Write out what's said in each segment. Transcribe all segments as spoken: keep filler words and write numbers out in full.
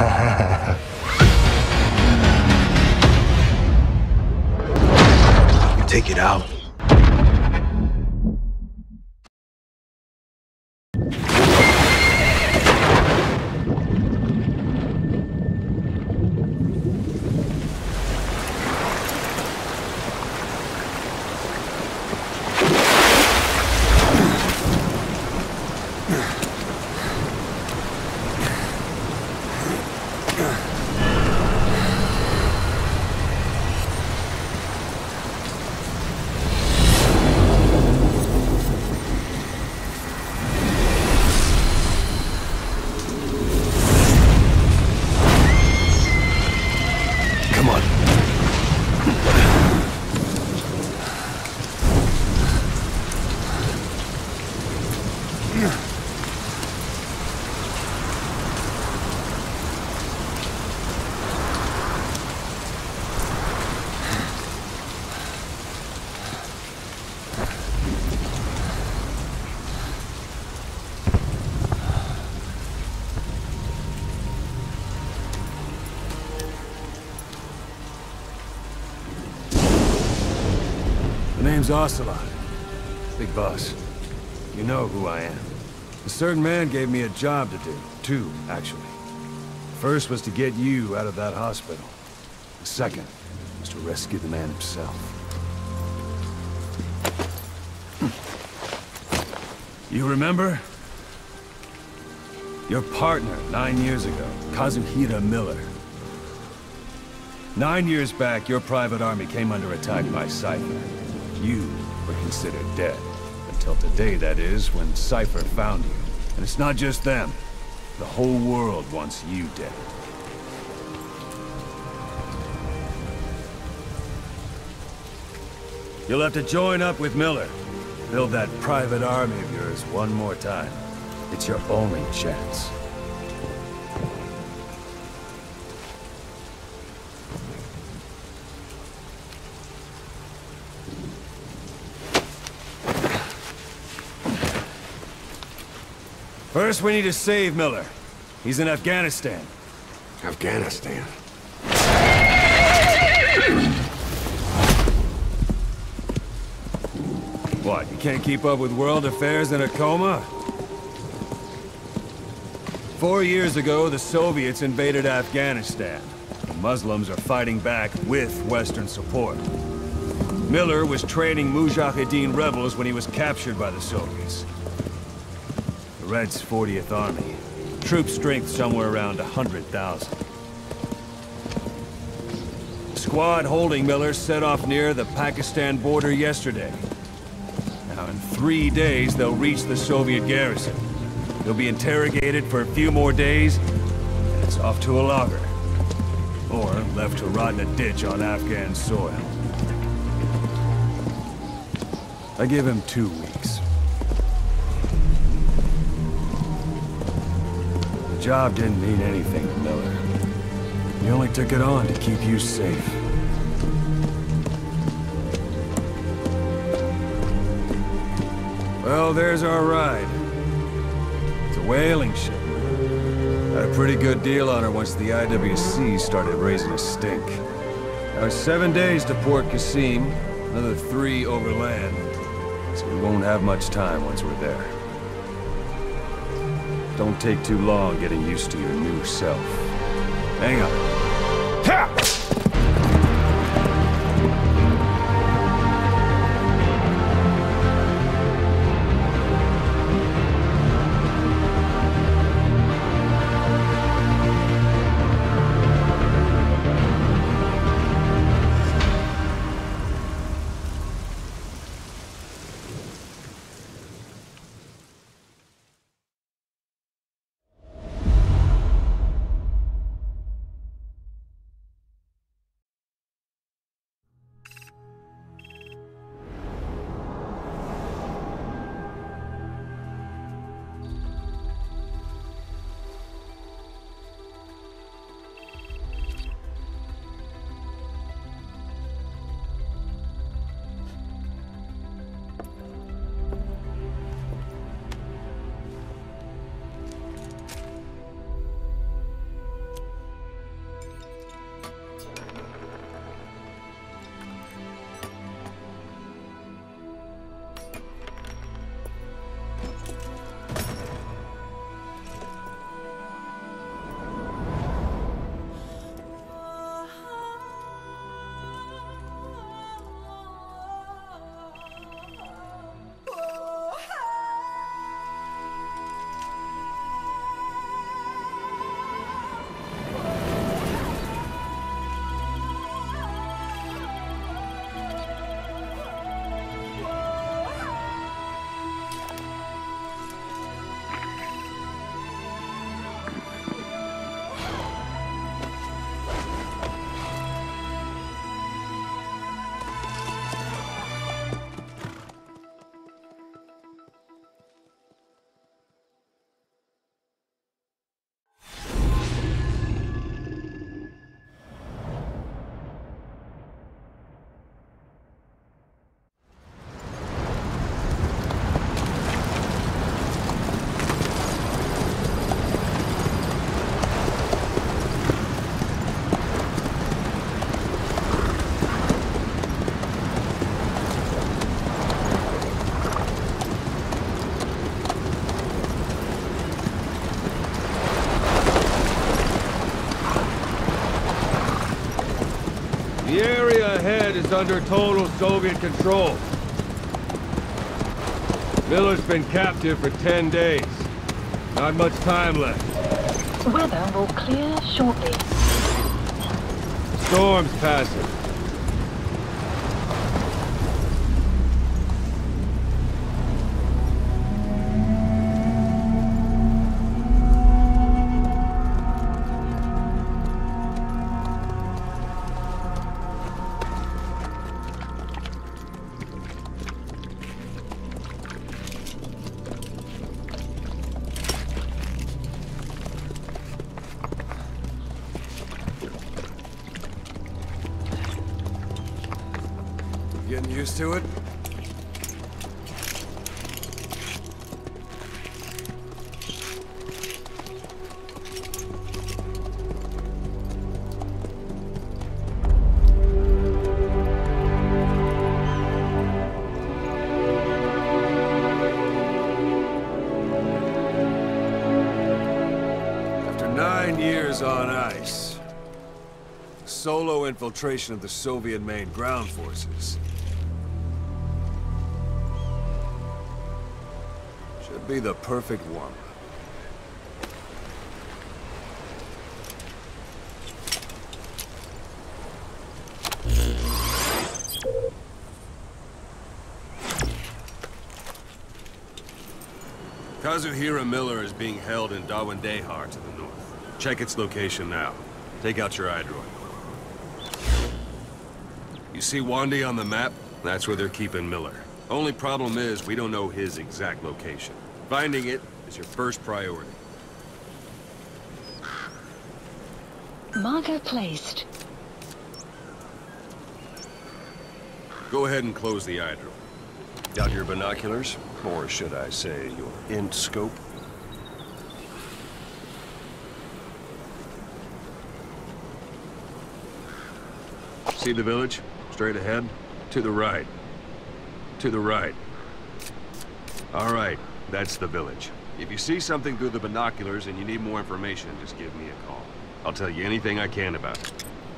You take it out. The name's Ocelot. Big boss. You know who I am. A certain man gave me a job to do. Two, actually. The first was to get you out of that hospital. The second was to rescue the man himself. You remember? Your partner, nine years ago, Kazuhira Miller. Nine years back, your private army came under attack by Cypher. You were considered dead. Until today, that is, when Cypher found you. And it's not just them. The whole world wants you dead. You'll have to join up with Miller. Build that private army of yours one more time. It's your only chance. First, we need to save Miller. He's in Afghanistan. Afghanistan? What, you can't keep up with world affairs in a coma? Four years ago, the Soviets invaded Afghanistan. The Muslims are fighting back with Western support. Miller was training Mujahideen rebels when he was captured by the Soviets. The Reds' fortieth Army. Troop strength somewhere around one hundred thousand. The squad holding Miller set off near the Pakistan border yesterday. Now, in three days, they'll reach the Soviet garrison. He'll be interrogated for a few more days, and it's off to a lager. Or left to rot in a ditch on Afghan soil. I give him two weeks. The job didn't mean anything to Miller. He only took it on to keep you safe. Well, there's our ride. It's a whaling ship. Had a pretty good deal on her once the I W C started raising a stink. Now it's seven days to Port Qasim, another three overland. So we won't have much time once we're there. Don't take too long getting used to your new self. Hang on. Ha! The area ahead is under total Soviet control. Miller's been captive for ten days. Not much time left. Weather will clear shortly. Storm's passing. Getting used to it? After nine years on ice, solo infiltration of the Soviet main ground forces. Should be the perfect one. Kazuhira Miller is being held in Dawandehar to the north. Check its location now. Take out your iDroid. You see Wandi on the map? That's where they're keeping Miller. Only problem is, we don't know his exact location. Finding it is your first priority. Marker placed. Go ahead and close the iDroid. Got your binoculars? Or should I say, your int scope? See the village? Straight ahead? To the right. To the right. All right, that's the village. If you see something through the binoculars and you need more information, just give me a call. I'll tell you anything I can about it.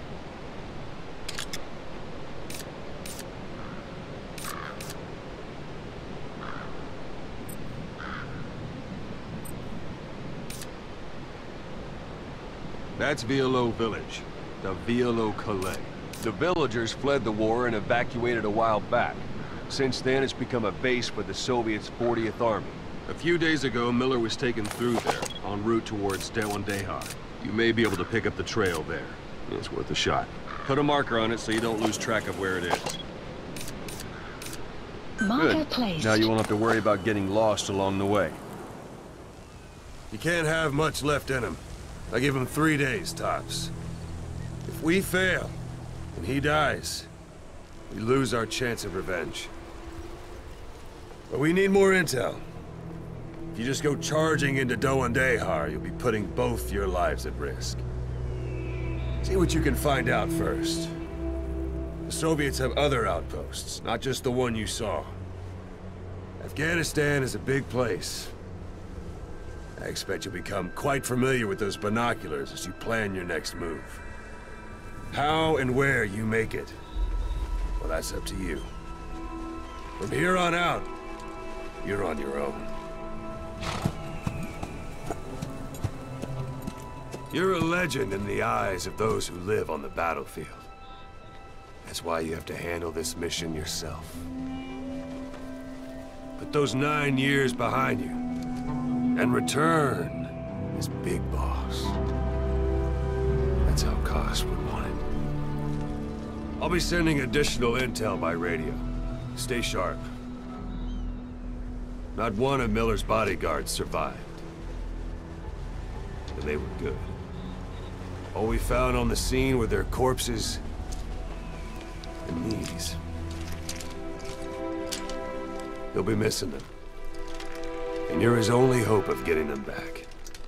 That's Violo Village, the Violo Calais. The villagers fled the war and evacuated a while back. Since then, it's become a base for the Soviets' fortieth Army. A few days ago, Miller was taken through there, en route towards Dawandehar. You may be able to pick up the trail there. It's worth a shot. Put a marker on it so you don't lose track of where it is. Marker Good. placed. Now you won't have to worry about getting lost along the way. You can't have much left in him. I give him three days, tops. If we fail, and he dies, we lose our chance of revenge. But we need more intel. If you just go charging into Dawandehar, you'll be putting both your lives at risk. See what you can find out first. The Soviets have other outposts, not just the one you saw. Afghanistan is a big place. I expect you'll become quite familiar with those binoculars as you plan your next move. How and where you make it, well, that's up to you. From here on out, you're on your own. You're a legend in the eyes of those who live on the battlefield. That's why you have to handle this mission yourself. Put those nine years behind you, and return as Big Boss. That's how Koss would want it. I'll be sending additional intel by radio. Stay sharp. Not one of Miller's bodyguards survived. And they were good. All we found on the scene were their corpses and knees. You'll be missing them. And you're his only hope of getting them back.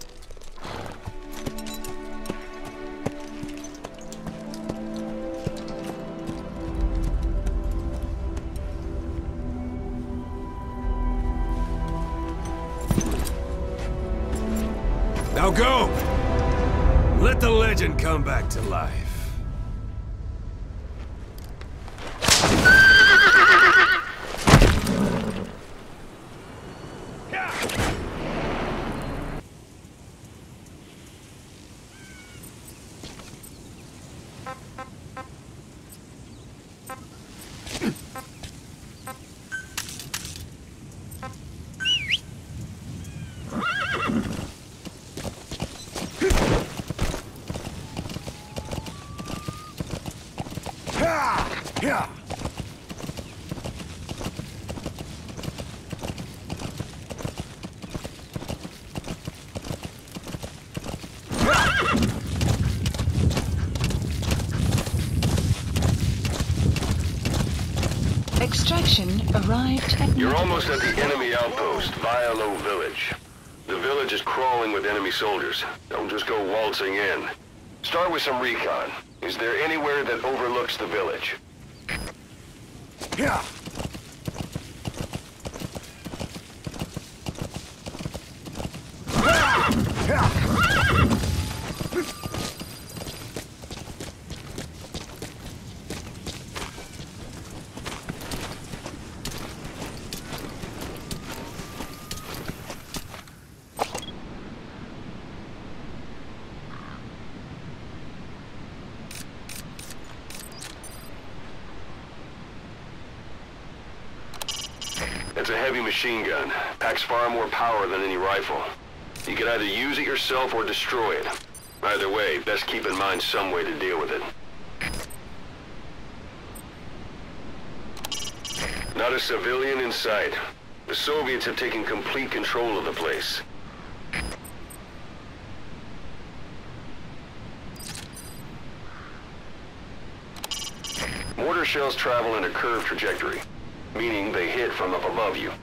Now go! Let the legend come back to life. section arrived at... You're almost at the enemy outpost, Vialo Village. The village is crawling with enemy soldiers. Don't just go waltzing in. Start with some recon. Is there anywhere that overlooks the village? Yeah. It's a heavy machine gun. Packs far more power than any rifle. You can either use it yourself or destroy it. Either way, best keep in mind some way to deal with it. Not a civilian in sight. The Soviets have taken complete control of the place. Mortar shells travel in a curved trajectory, meaning they hit from up above you.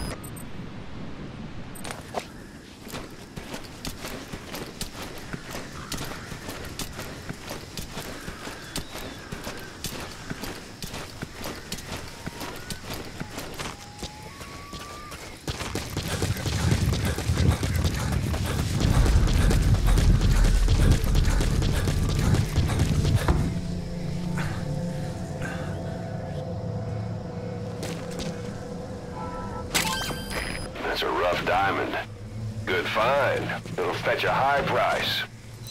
That's a rough diamond. Good find. It'll fetch a high price.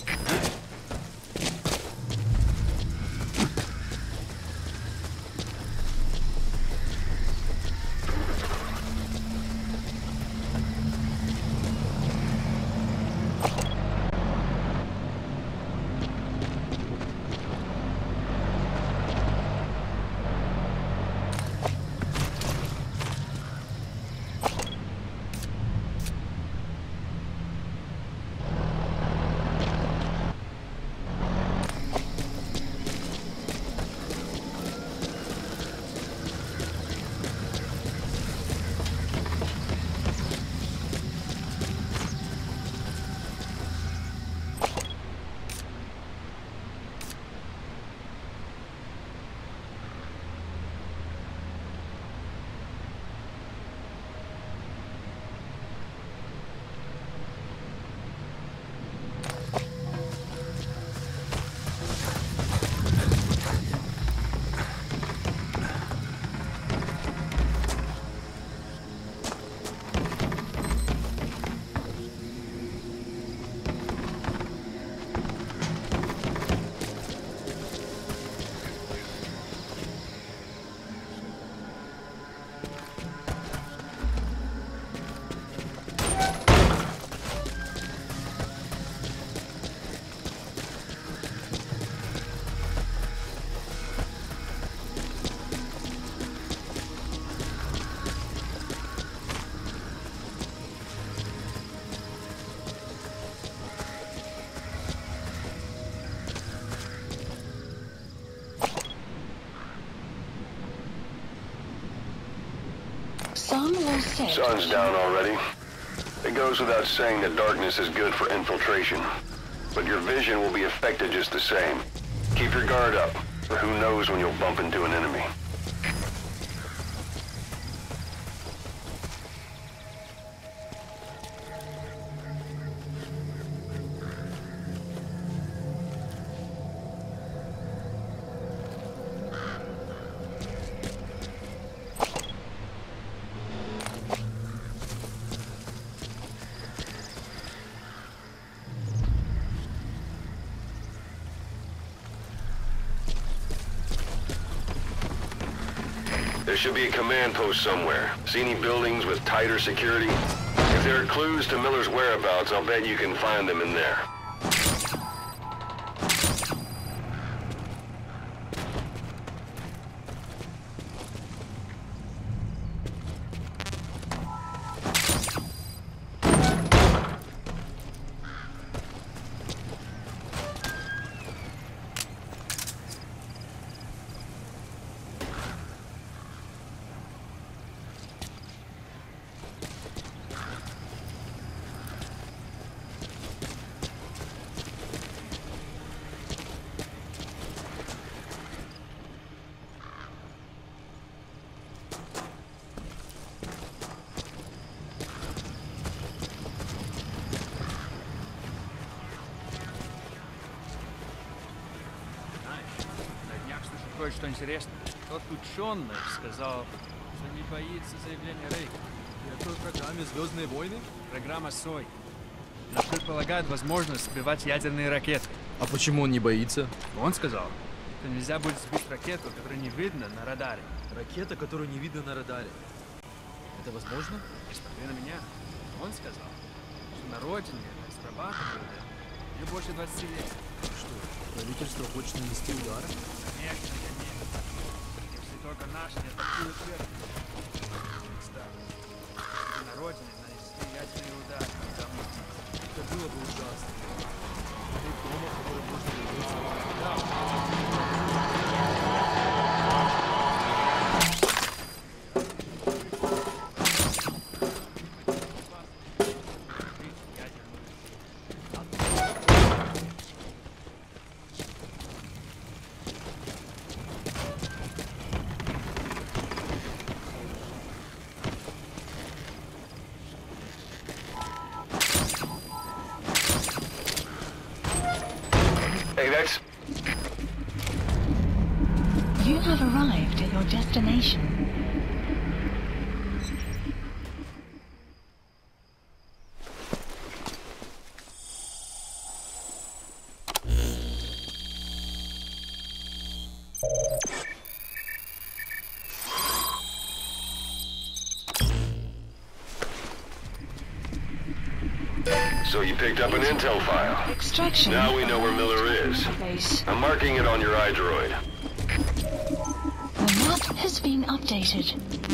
Sun will set. Sun's down already. It goes without saying that darkness is good for infiltration. But your vision will be affected just the same. Keep your guard up, or who knows when you'll bump into an enemy. There should be a command post somewhere. See any buildings with tighter security? If there are clues to Miller's whereabouts, I'll bet you can find them in there. кое-что интересное. Тот ученый сказал, что не боится заявления Рейка. И это в программе «Звездные войны»? Программа Сой. Она предполагает возможность сбивать ядерные ракеты. А почему он не боится? Он сказал, что нельзя будет сбить ракету, которую не видно на радаре. Ракета, которую не видно на радаре. Это возможно? Посмотри на меня. Он сказал, что на родине это срабатывает уже больше двадцати лет. Что, правительство хочет нанести удар? Конечно, конечно. Если только наши не атакуют первыми. Кстати, если на родине нанести ядерный удар, когда мы... Это было бы ужасно. Ты дома, в котором можно вернуться. Да. Hey, that's... You have arrived at your destination. So you picked up an intel file. Extraction. Now we know where Miller is. Base. I'm marking it on your iDroid. The map has been updated.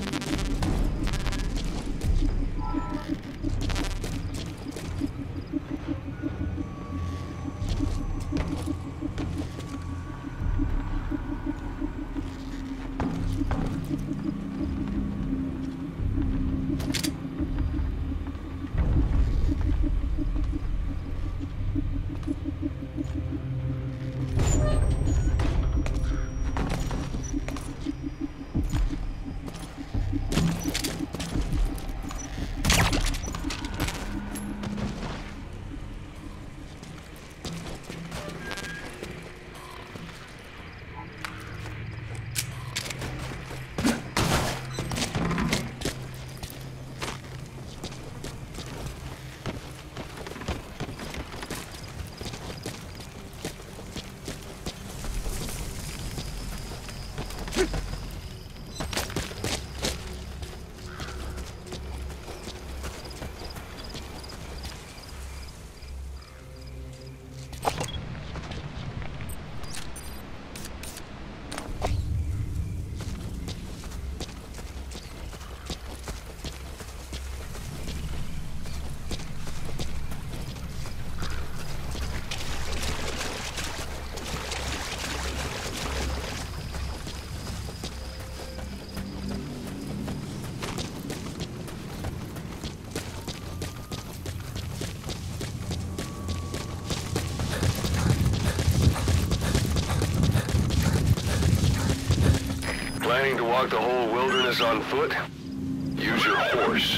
Planning to walk the whole wilderness on foot? Use your horse.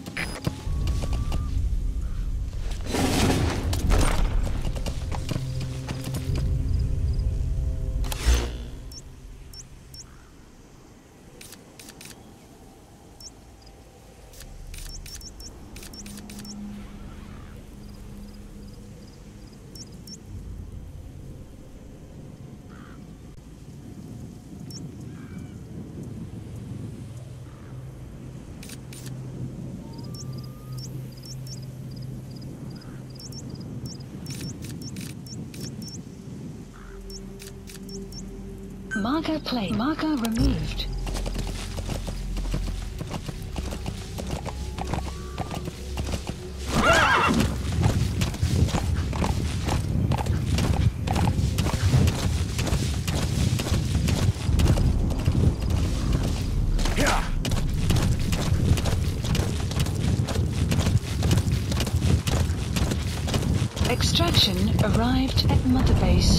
Marker plate. Marker removed. Extraction arrived at Mother Base.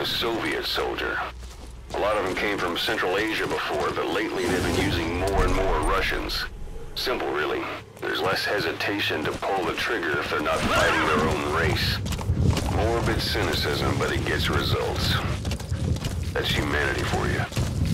A Soviet soldier. A lot of them came from Central Asia before, but lately they've been using more and more Russians. Simple, really. There's less hesitation to pull the trigger if they're not fighting their own race. Morbid cynicism, but it gets results. That's humanity for you.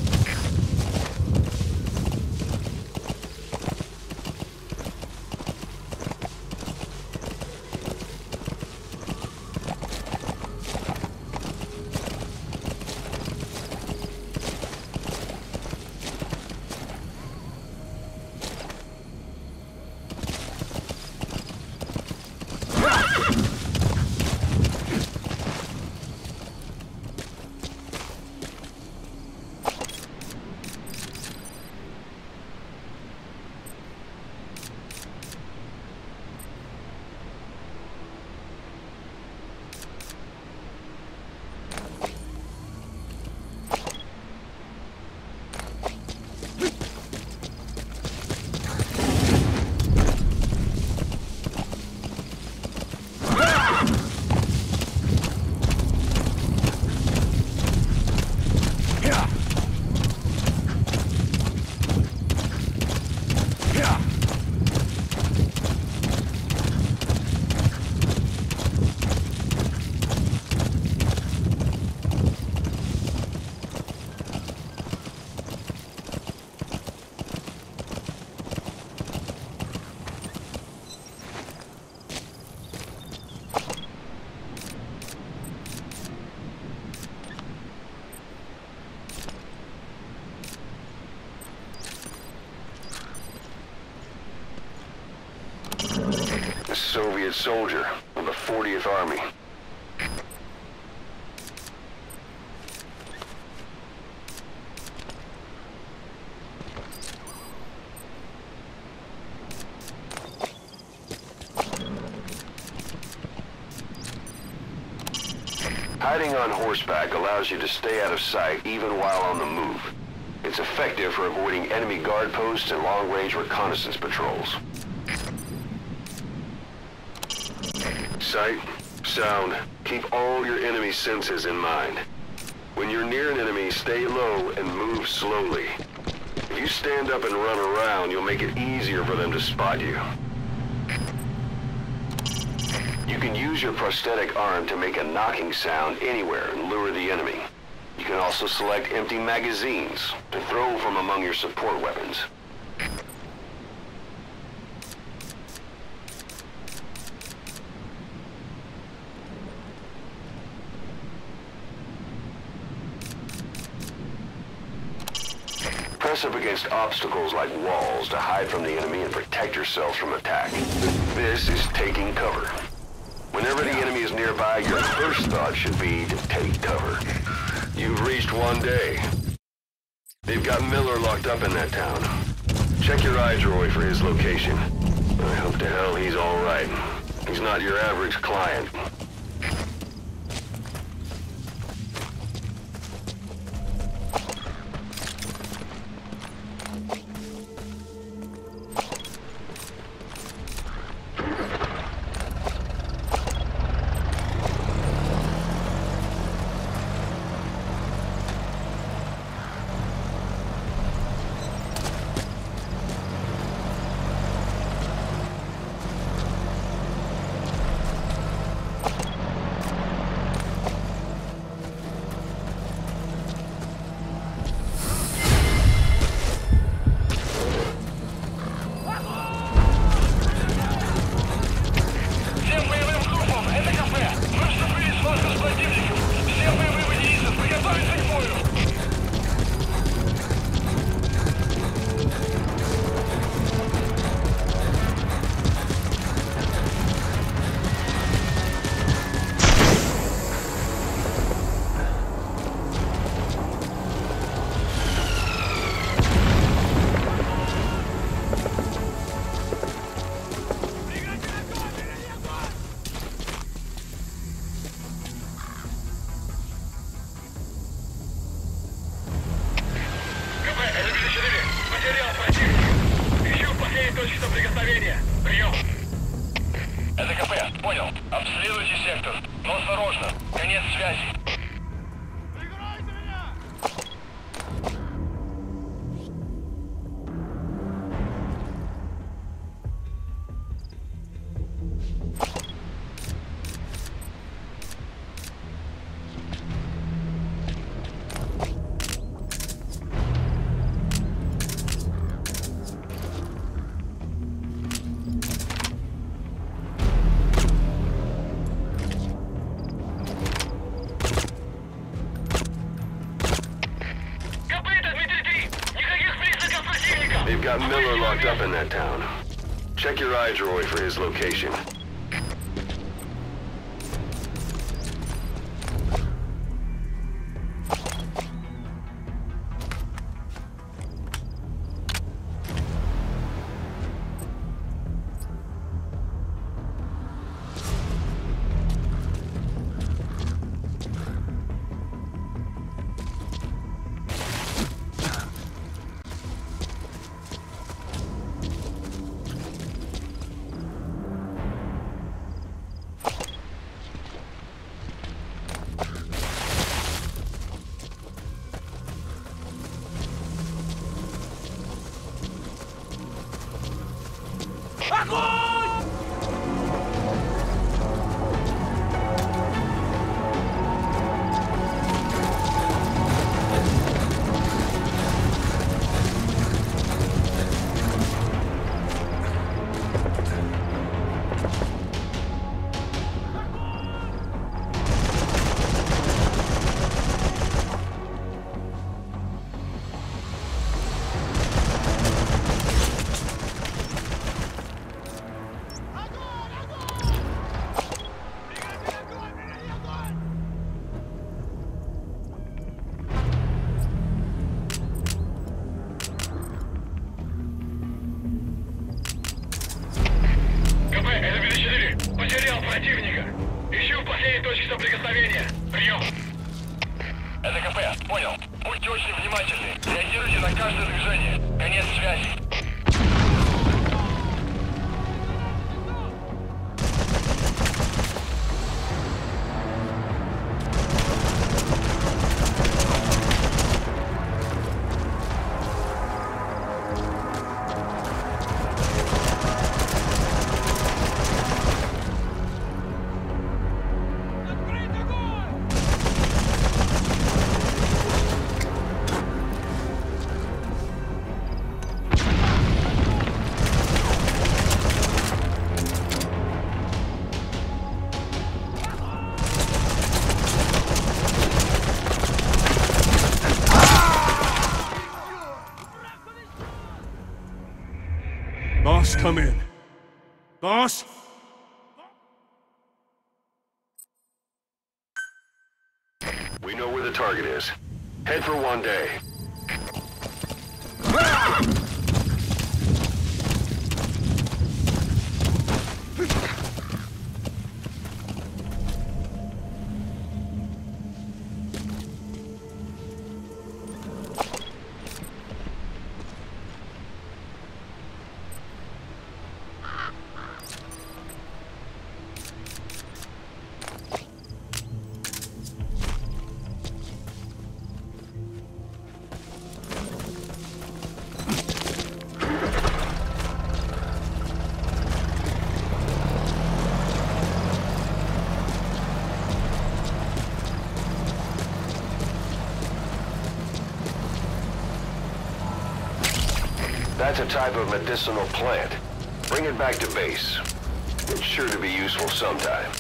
Soviet soldier of the fortieth Army. Hiding on horseback allows you to stay out of sight even while on the move. It's effective for avoiding enemy guard posts and long-range reconnaissance patrols. Sight, sound, keep all your enemy senses in mind. When you're near an enemy, stay low and move slowly. If you stand up and run around, you'll make it easier for them to spot you. You can use your prosthetic arm to make a knocking sound anywhere and lure the enemy. You can also select empty magazines to throw from among your support weapons. Press up against obstacles like walls to hide from the enemy and protect yourselves from attack. This is taking cover. Whenever the enemy is nearby, your first thought should be to take cover. You've reached one day. They've got Miller locked up in that town. Check your iDroid for his location. I hope to hell he's all right. He's not your average client. got Miller locked up in that town. Check your iDroid for his location. Это КП, понял. Будьте очень внимательны. Реагируйте на каждое движение. Конец связи. Boss, come in. Boss? We know where the target is. Head for one day. That's a type of medicinal plant. Bring it back to base. It's sure to be useful sometime.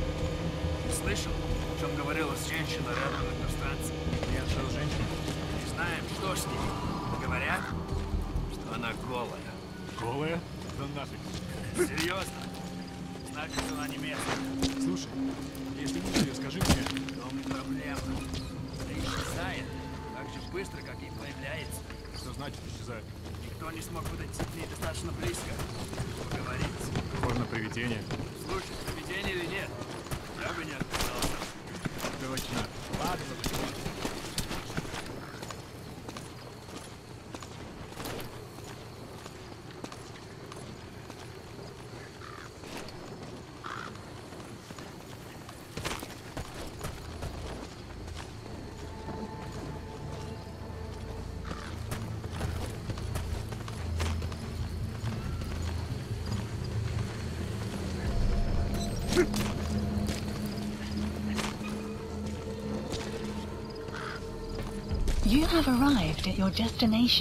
Слышал, о чем говорила женщина рядом на станции? Нет, что женщина. Знаем, что с ней. Говорят, что она голая. Голая? Да нафиг. Серьезно? Значит, она не местная. Слушай, если видишь ее, скажи мне. В том и проблема. Да исчезает так же быстро, как и появляется. Что значит исчезает? Никто не смог подойти к ней достаточно близко, чтобы поговорить. Похоже на привидение. Слушай, привидение или нет, я бы не отказался. Точно. Ладно. You have arrived at your destination.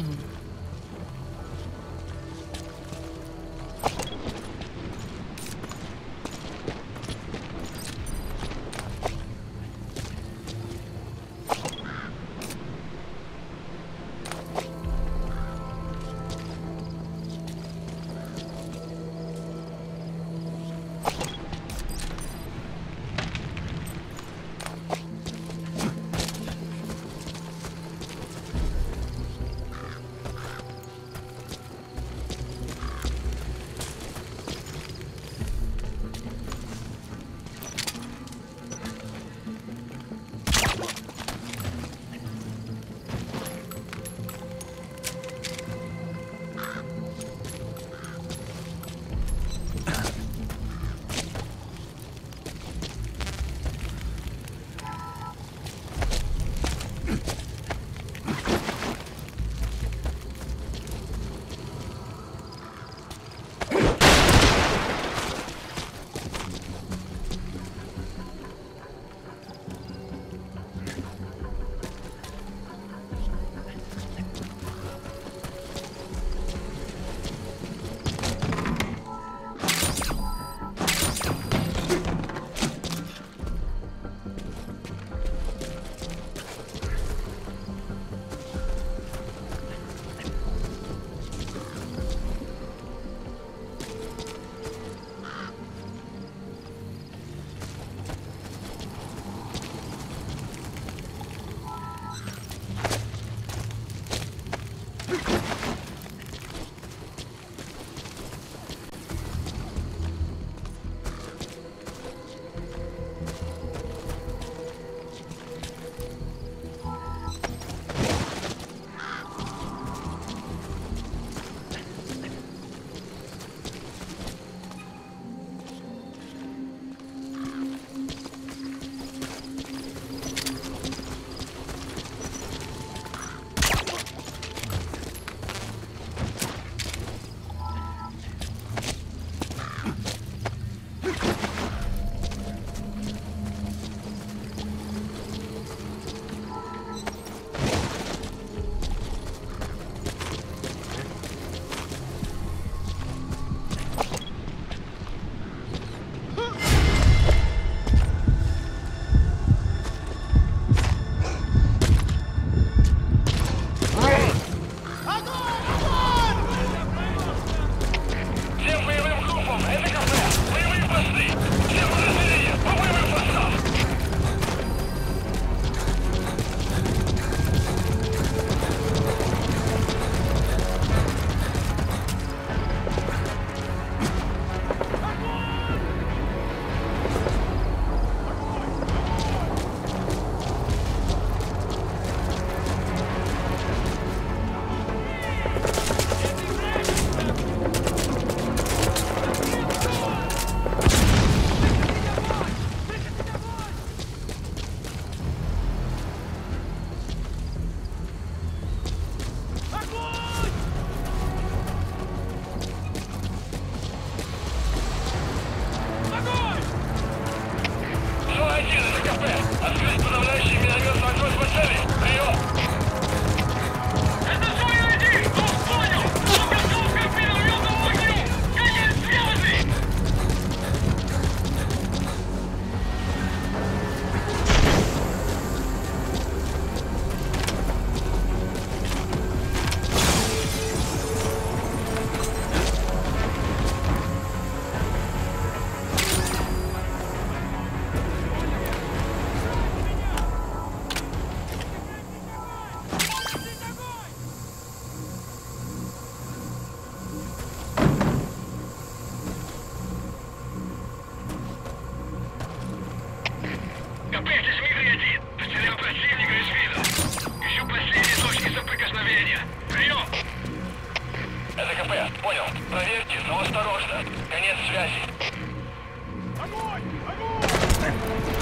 КП, здесь Дмитрий один. Потерял противника из виду. Ищу последние точки соприкосновения. Прием! Это КП, понял. Проверьте, но осторожно. Конец связи. Огонь! Огонь!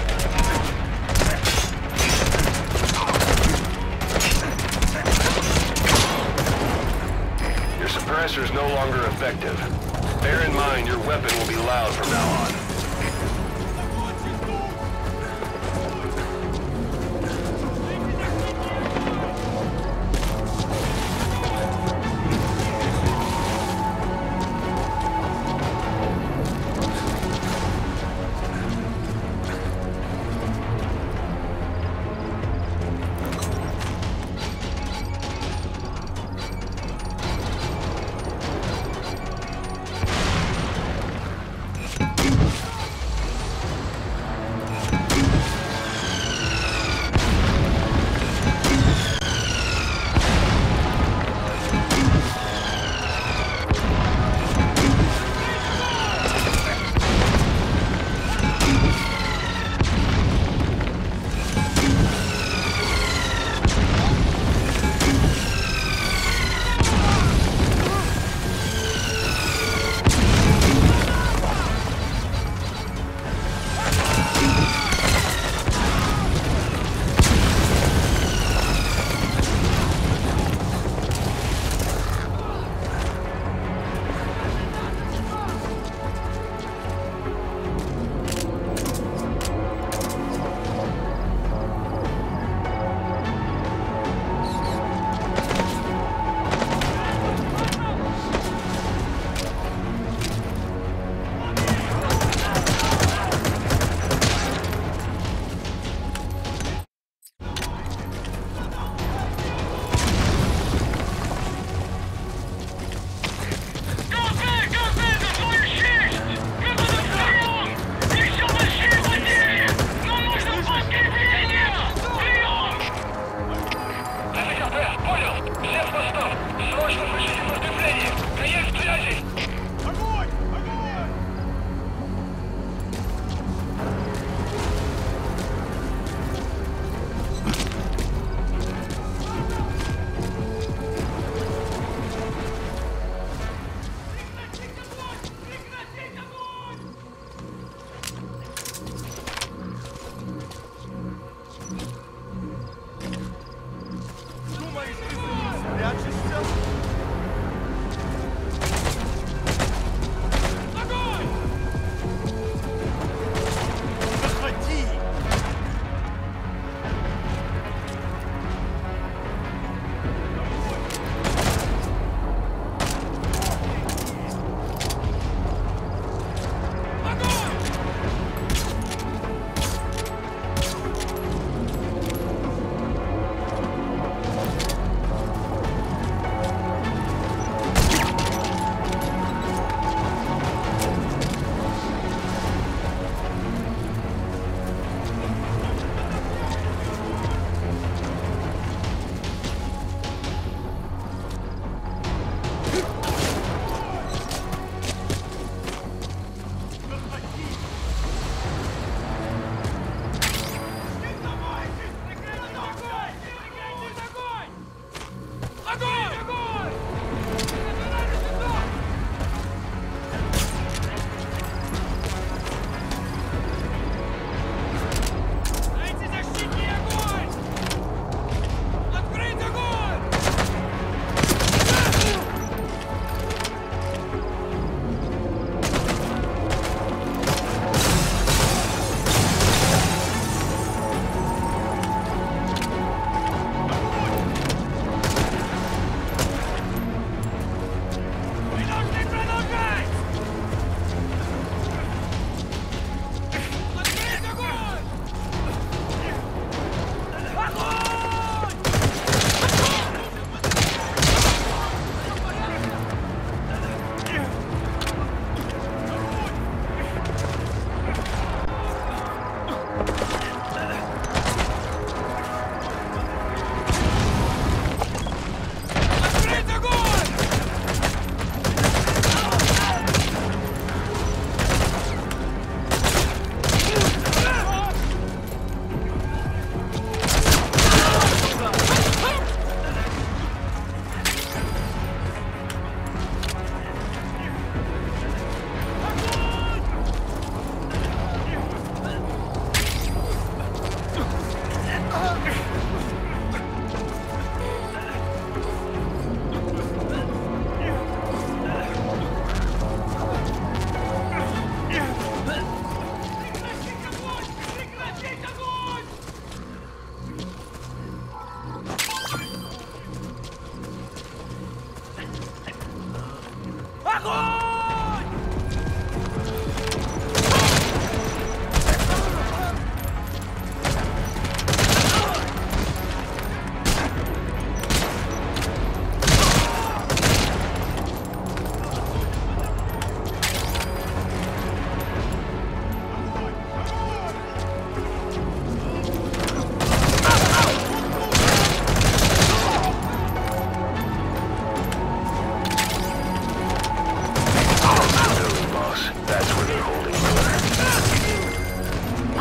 Your suppressor is no longer effective. Bear in mind your weapon will be loud from now on.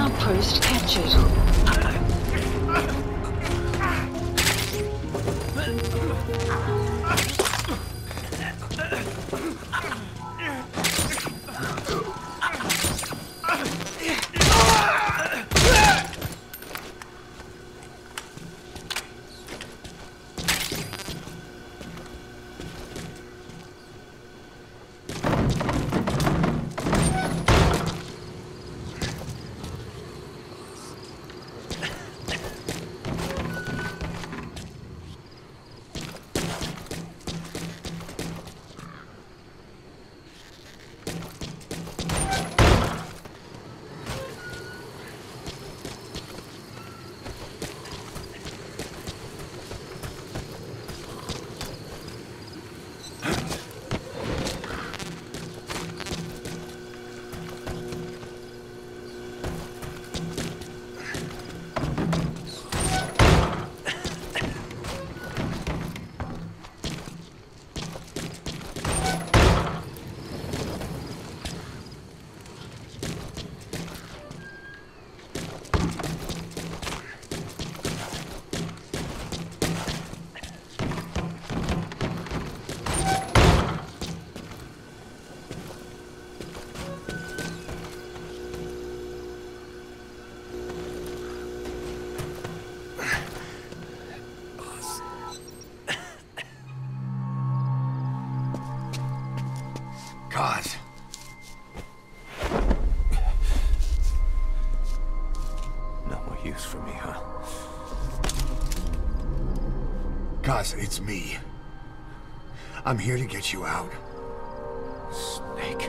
outpost captured. God. No more use for me, huh? Kaz, it's me. I'm here to get you out. Snake.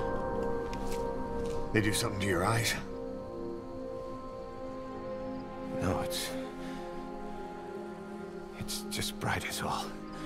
They do something to your eyes? No, it's... It's just bright as all.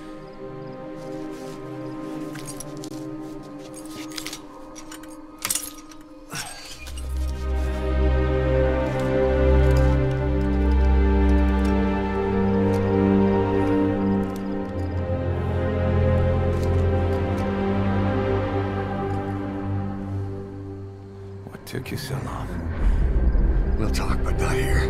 What took you so long? We'll talk, but not here.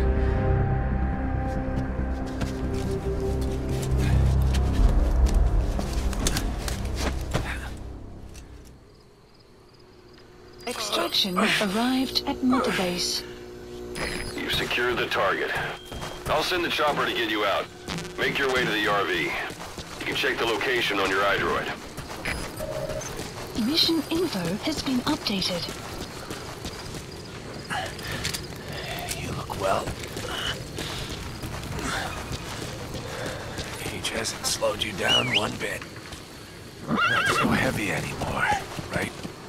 Extraction arrived at Mother Base. You've secured the target. I'll send the chopper to get you out. Make your way to the R V. You can check the location on your iDroid. Mission info has been updated. You look well. Age hasn't slowed you down one bit. Not so heavy anymore, right?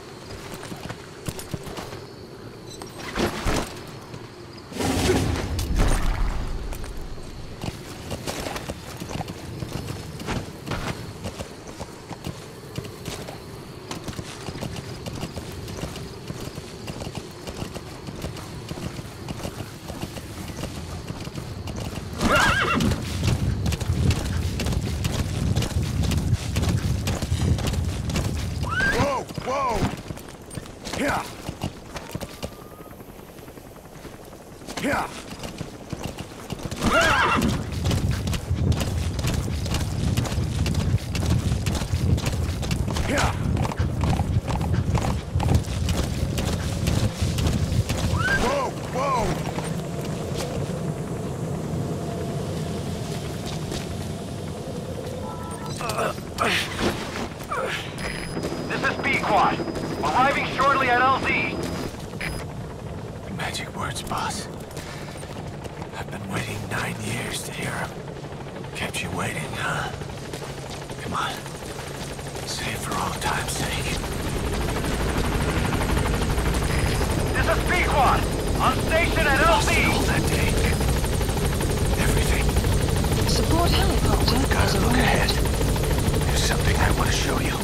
This is B-Quad. Arriving shortly at L Z. Magic words, boss. I've been waiting nine years to hear them. Kept you waiting, huh? Come on. Say it for old time's sake. This is B-Quad. On station at L Z. All that day. Everything. Support helicopter has Gotta look ahead. arrived. There's something I want to show you.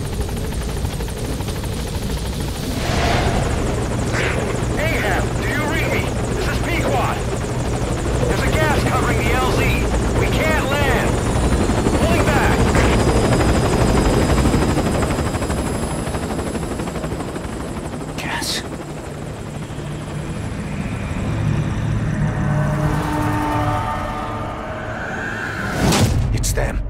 Ahab, do you read me? This is B-Quad. There's a gas covering the L Z. We can't land. Pulling back. Gas. them.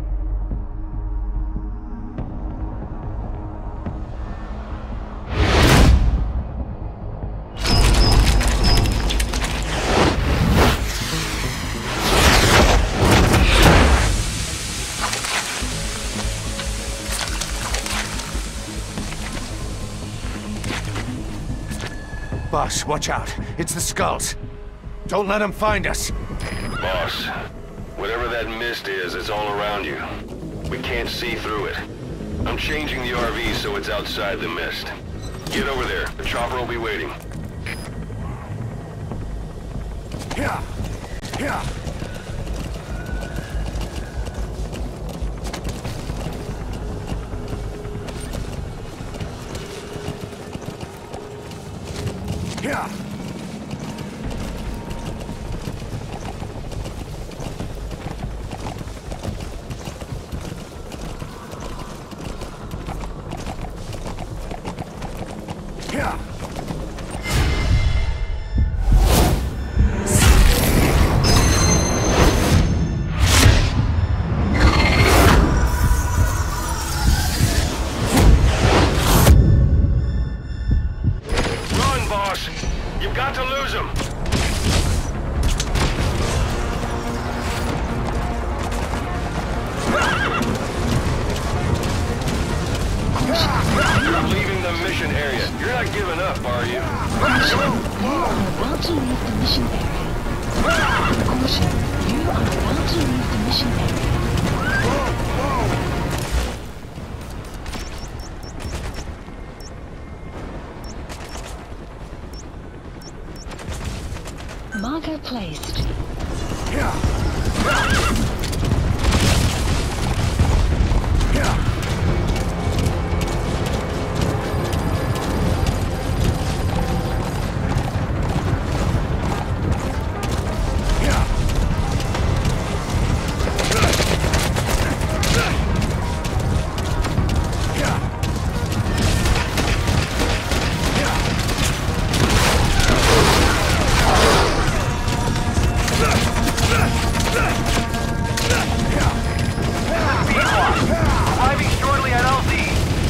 Boss, watch out. It's the Skulls. Don't let them find us. Boss, whatever that mist is, it's all around you. We can't see through it. I'm changing the R V so it's outside the mist. Get over there. The chopper will be waiting. Yeah. Yeah. Yeah. Yeah. Run, boss! You've got to lose him! You're leaving the mission area. You're not giving up, are you? Caution, you are about to leave the mission area. Caution, you are about to leave the mission area. Marker placed. Yeah. Yeah. Arriving shortly at L Z.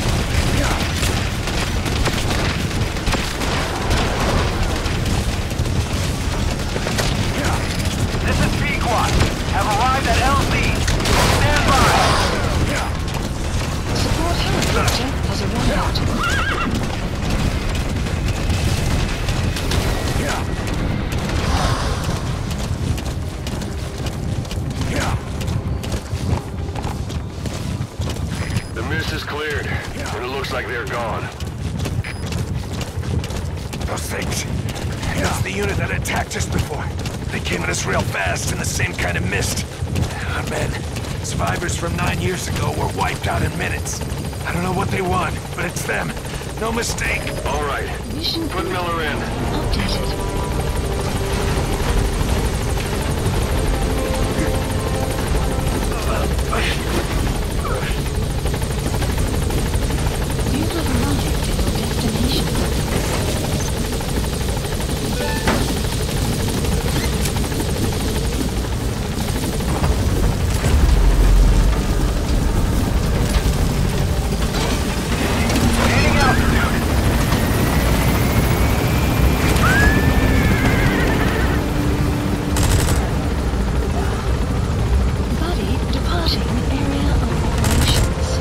This is Pequot. Have arrived at L Z. Stand by. Support helicopter has arrived. The mist is cleared, and it looks like they're gone. Those things. That's the unit that attacked us before. They came at us real fast in the same kind of mist. Our men, survivors from nine years ago, were wiped out in minutes. I don't know what they want, but it's them. No mistake. All right. Mission Put Miller in. updated. You have arrived at your destination. Gaining altitude. Buddy departing area of operations.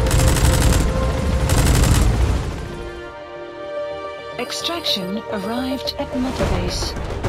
Extraction arrived at Mother Base.